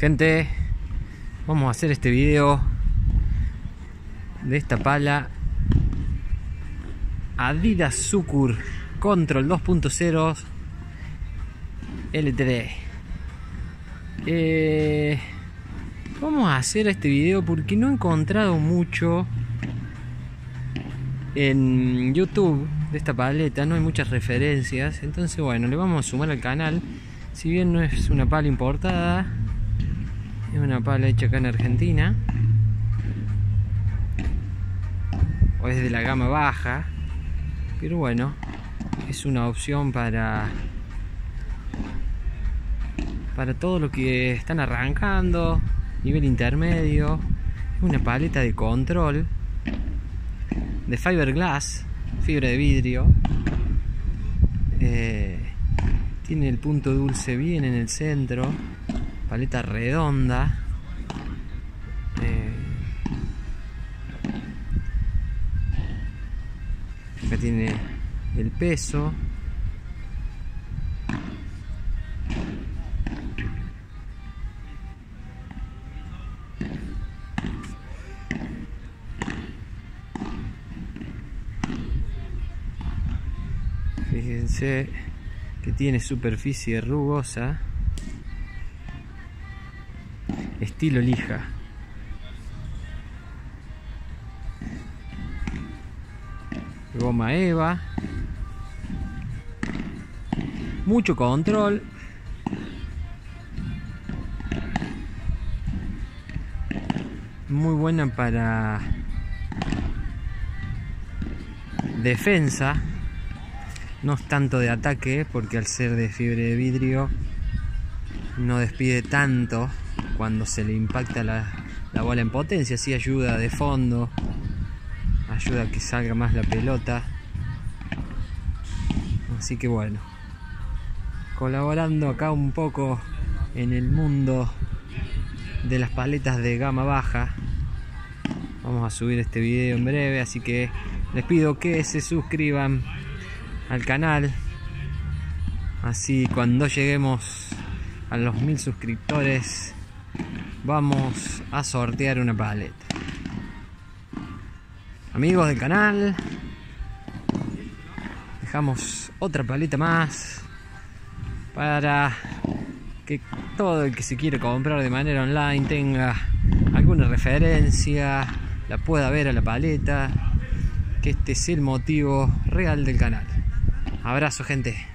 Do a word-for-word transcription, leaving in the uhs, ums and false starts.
Gente, vamos a hacer este video de esta pala Adidas Sucur Control dos punto cero L T D. eh, Vamos a hacer este video porque no he encontrado mucho en YouTube de esta paleta, no hay muchas referencias. Entonces bueno, le vamos a sumar al canal. Si bien no es una pala importada, es una pala hecha acá en Argentina, o es de la gama baja, pero bueno, es una opción para para todos los que están arrancando, nivel intermedio. Es una paleta de control de fiberglass, fibra de vidrio. eh, tiene el punto dulce bien en el centro, paleta redonda. eh, acá tiene el peso. Fíjense que tiene superficie rugosa, estilo lija. Goma Eva, mucho control. Muy buena para defensa. No es tanto de ataque, porque al ser de fibra de vidrio no despide tanto cuando se le impacta la, la bola en potencia. Sí ayuda de fondo, ayuda a que salga más la pelota. Así que bueno, colaborando acá un poco en el mundo de las paletas de gama baja. Vamos a subir este video en breve, así que les pido que se suscriban al canal, así cuando lleguemos a los mil suscriptores vamos a sortear una paleta. Amigos del canal, dejamos otra paleta más para que todo el que se quiera comprar de manera online tenga alguna referencia, la pueda ver a la paleta, que este es el motivo real del canal. Abrazo, gente.